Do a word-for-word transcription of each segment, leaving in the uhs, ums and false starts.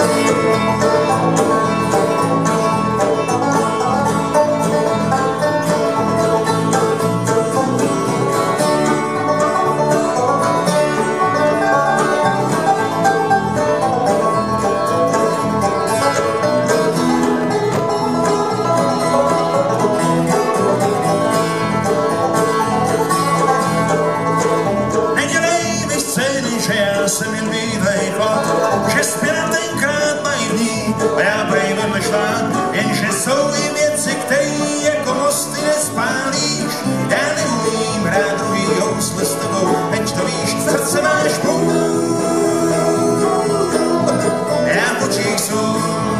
Jsem jen bývej chlap, že zpěla tenkrát naivní a já prej vedle šlát, jenže jsou i věci, který jako mosty nespálíš. Já neumím hrát druhý housle s tebou, teď to víš, srdce máš půl. Já v očích jsou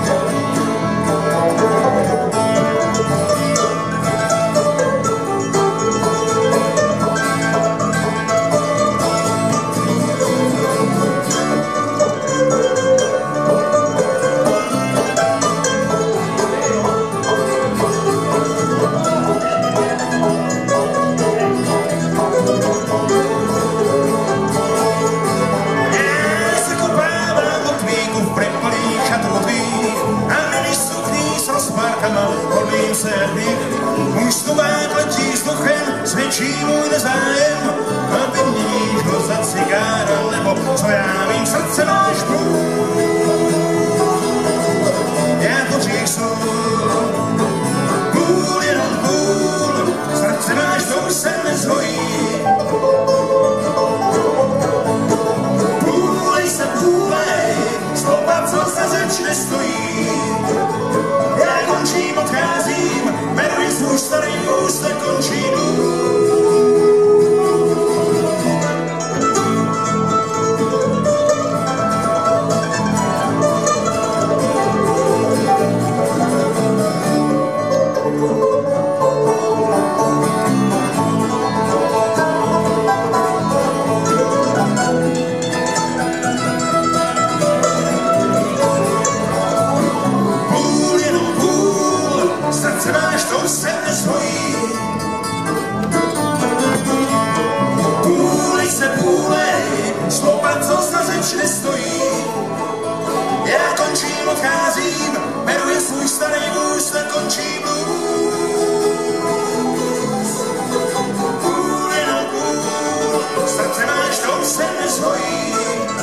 Podlím se hřích, můj snubák letí vzduchem, svědčí můj nezájem, a vyměníš ho za cigára, nebo co já vím, srdce máš půl. Já v očích jsou půl, jenom půl, srdce máš, to už se nezhojí. Půlej se půlej, slopa, co za řeč nestojí. Končím, odcházím, jmenuji svůj starý vůz, nekončí se nezhojí. Půlej se půlej, slopa, co za řeč nestojí. Já končím, odcházím, jmenuji svůj starý vůz, nekončí blues. Půl, jenom půl, srdce máš, to se nezhojí.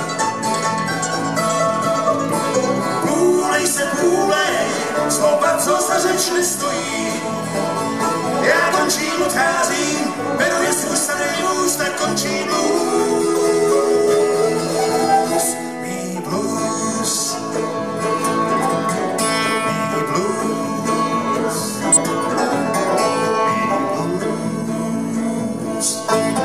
Půlej se půlej, slopa, co za řeč nestojí. Já končím, odcházím, jmenuji svůj starý vůz, tak končí blues. Mý blues, mý blues, mý blues.